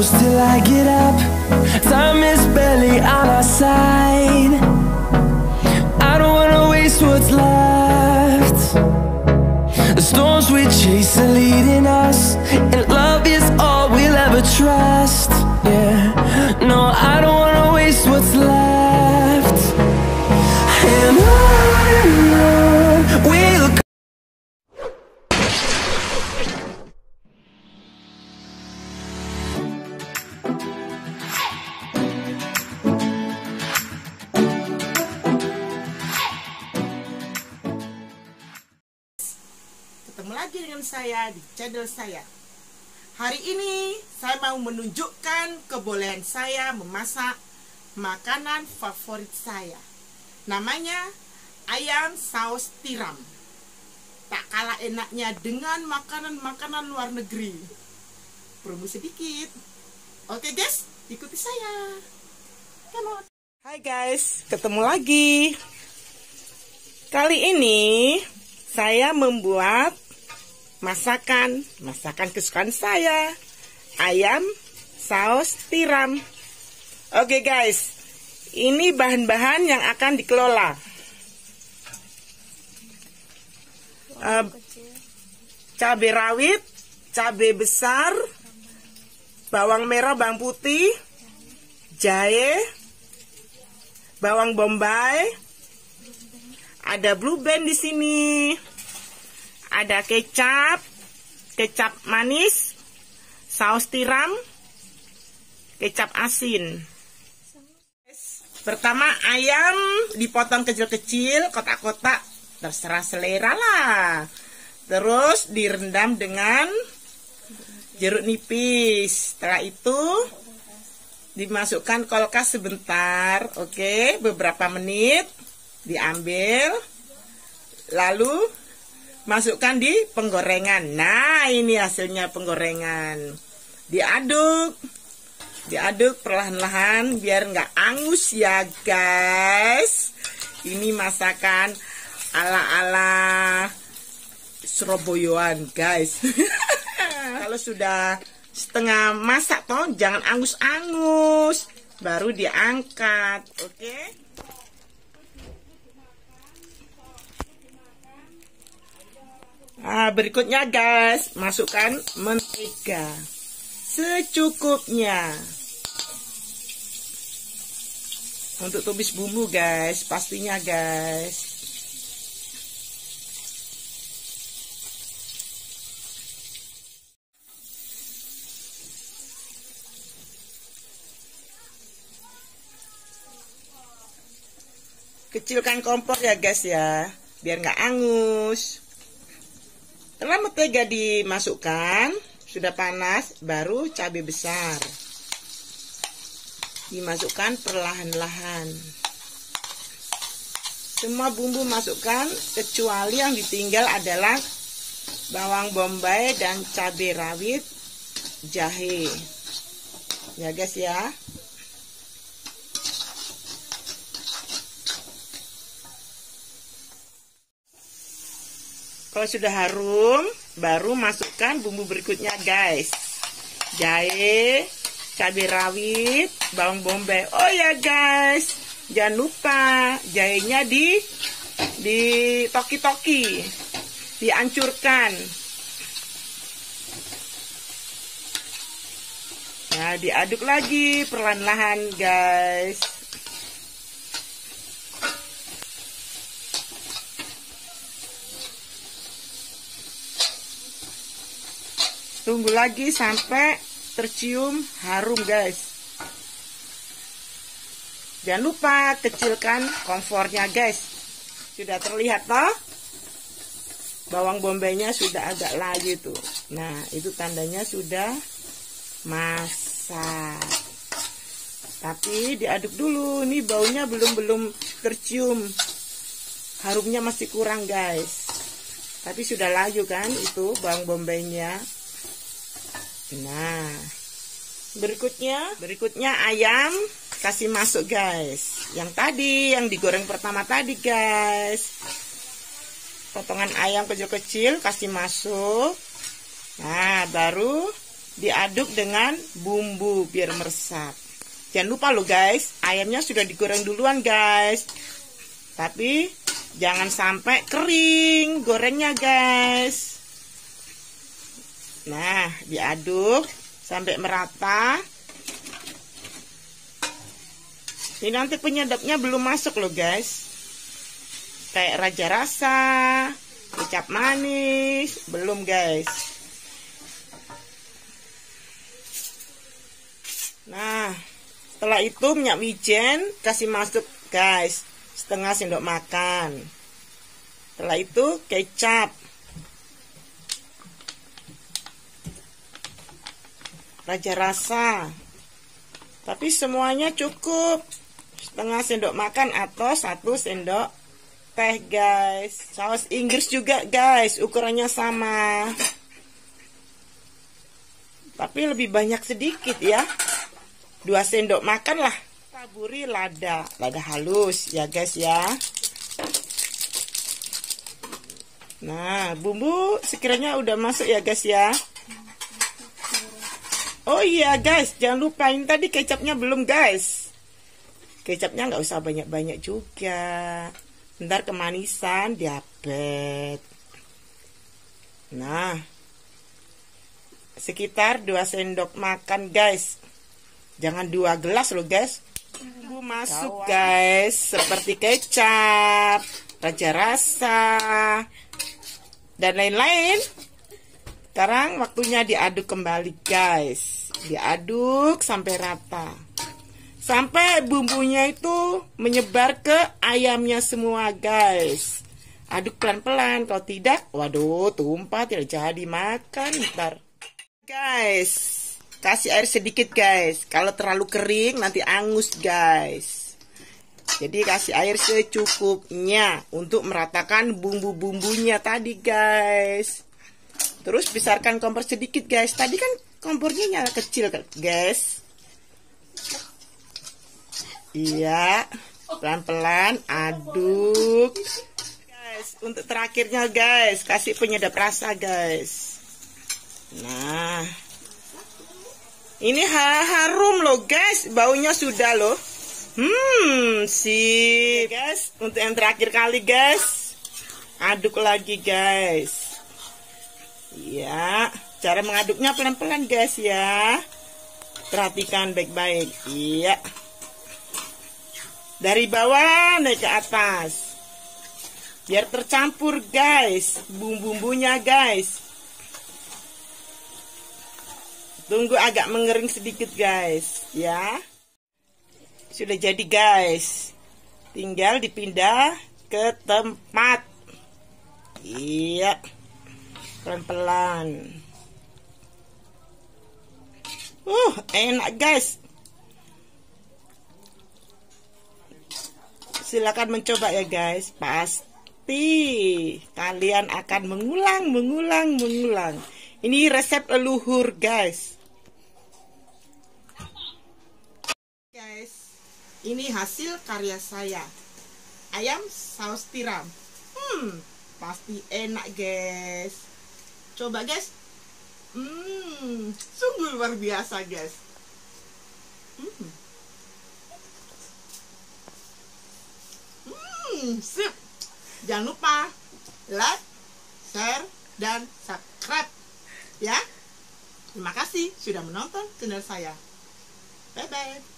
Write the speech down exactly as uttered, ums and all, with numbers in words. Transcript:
close till I get up. Time is barely on our side. I don't wanna waste what's left. The storms we chase are leading us, and love is all we'll ever trust. Yeah, no, I don't wanna waste what's left. And on and on we'll go. Ketemu lagi dengan saya di channel saya. Hari ini saya mau menunjukkan kebolehan saya memasak makanan favorit saya. Namanya ayam saus tiram. Tak kalah enaknya dengan makanan-makanan luar negeri. Promo sedikit. Oke guys, ikuti saya. Come on. Hai guys, ketemu lagi. Kali ini saya membuat masakan masakan kesukaan saya, ayam saus tiram. Oke guys, ini bahan-bahan yang akan dikelola. uh, cabai rawit, cabai besar, bawang merah, bawang putih, jahe, bawang bombay, ada blue band di sini. Ada kecap, kecap manis, saus tiram, kecap asin. Pertama, ayam dipotong kecil-kecil, kotak-kotak, terserah selera lah. Terus direndam dengan jeruk nipis. Setelah itu dimasukkan kulkas sebentar, oke, beberapa menit, diambil, lalu masukkan di penggorengan. Nah, ini hasilnya penggorengan. Diaduk, diaduk perlahan-lahan biar nggak angus ya guys. Ini masakan ala-ala Surabayaan guys. Kalau sudah setengah masak toh, jangan angus-angus, baru diangkat, oke? Nah, berikutnya guys, masukkan mentega secukupnya. Untuk tumis bumbu guys, pastinya guys. Kecilkan kompor ya guys ya, biar nggak angus. Setelah mentega dimasukkan, sudah panas, baru cabai besar. Dimasukkan perlahan-lahan. Semua bumbu masukkan, kecuali yang ditinggal adalah bawang bombay dan cabai rawit, jahe. Ya guys ya. Kalau sudah harum, baru masukkan bumbu berikutnya guys. Jahe, cabai rawit, bawang bombay. Oh ya guys, jangan lupa jahenya di di toki-toki, dihancurkan. Nah, diaduk lagi perlahan-lahan guys. Tunggu lagi sampai tercium harum guys. Jangan lupa kecilkan kompornya guys. Sudah terlihat toh? Bawang bombaynya sudah agak layu tuh. Nah, itu tandanya sudah masak. Tapi diaduk dulu. Ini baunya belum-belum tercium. Harumnya masih kurang guys. Tapi sudah layu kan itu bawang bombaynya. Nah, berikutnya, berikutnya ayam kasih masuk guys. Yang tadi, yang digoreng pertama tadi guys. Potongan ayam kecil-kecil kasih masuk. Nah, baru diaduk dengan bumbu biar meresap. Jangan lupa loh guys, ayamnya sudah digoreng duluan guys. Tapi jangan sampai kering gorengnya guys. Nah, diaduk sampai merata. Ini nanti penyedapnya belum masuk loh guys. Kayak raja rasa, kecap manis, belum guys. Nah, setelah itu minyak wijen kasih masuk guys, setengah sendok makan. Setelah itu kecap, raja rasa, tapi semuanya cukup setengah sendok makan atau satu sendok teh guys. Saus Inggris juga guys, ukurannya sama, tapi lebih banyak sedikit ya, dua sendok makan lah. Taburi lada, lada halus ya guys ya. Nah, bumbu sekiranya udah masuk ya guys ya. Oh iya guys, jangan lupain tadi kecapnya belum guys. Kecapnya nggak usah banyak-banyak juga, ntar kemanisan diabetes. Nah, sekitar dua sendok makan guys, jangan dua gelas loh guys. Bumbu masuk guys, seperti kecap, raja rasa, dan lain-lain. Sekarang waktunya diaduk kembali guys. Diaduk sampai rata, sampai bumbunya itu menyebar ke ayamnya semua guys. Aduk pelan-pelan, kalau tidak, waduh, tumpah, tidak jadi makan ntar. Guys, kasih air sedikit guys. Kalau terlalu kering nanti angus guys. Jadi kasih air secukupnya untuk meratakan bumbu-bumbunya tadi guys. Terus besarkan kompor sedikit guys. Tadi kan kompornya nyala kecil guys. Iya, pelan-pelan aduk guys. Untuk terakhirnya guys, kasih penyedap rasa guys. Nah, ini harum loh guys, baunya sudah loh. Hmm, sip guys. Untuk yang terakhir kali guys, aduk lagi guys. Ya, cara mengaduknya pelan-pelan guys ya. Perhatikan baik-baik. Iya. Dari bawah naik ke atas, biar tercampur guys bumbu-bumbunya guys. Tunggu agak mengering sedikit guys ya. Sudah jadi guys, tinggal dipindah ke tempat. Iya, pelan-pelan. Uh, enak guys. Silakan mencoba ya guys. Pasti kalian akan mengulang, mengulang, mengulang. Ini resep leluhur guys. Guys, ini hasil karya saya. Ayam saus tiram. Hmm, pasti enak guys. Coba guys. Hmm, sungguh luar biasa guys. Hmm. Hmm, sip. Jangan lupa like, share, dan subscribe ya. Terima kasih sudah menonton channel saya. Bye bye.